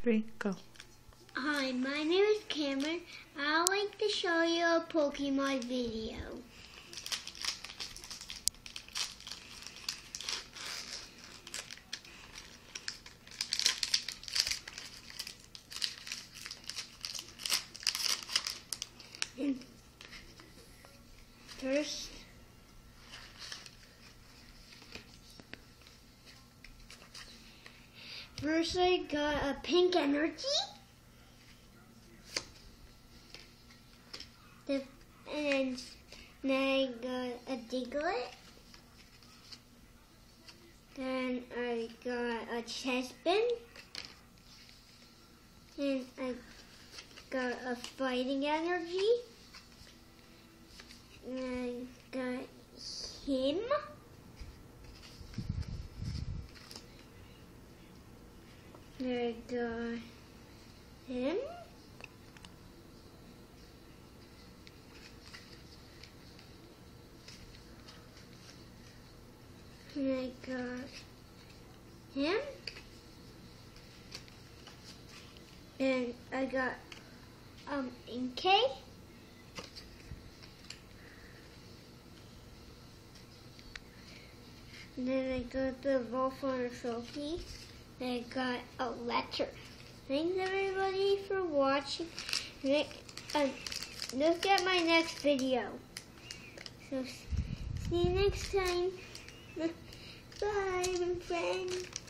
3, go. Hi, my name is Kameron. I'd like to show you a Pokemon video. First I got a pink energy. And then I got a Diglett. Then I got a Chespin. And I got a fighting energy. And I got him. There I got him. And I got him. And I got Inkay. And then I got the Volfar trophy. And I got a letter. Thanks everybody for watching. Look at my next video. So see you next time. Bye, my friend.